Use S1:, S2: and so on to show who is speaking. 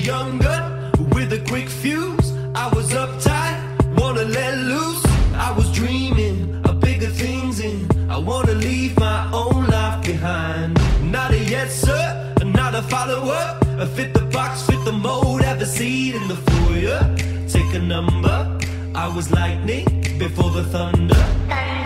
S1: young gun with a quick fuse. I was uptight, wanna let loose. I was dreaming of bigger things and I wanna leave my own life behind. Not a yes sir, not a follower. Fit the box, fit the mold, have a seat in the foyer. Take a number, I was lightning before the thunder.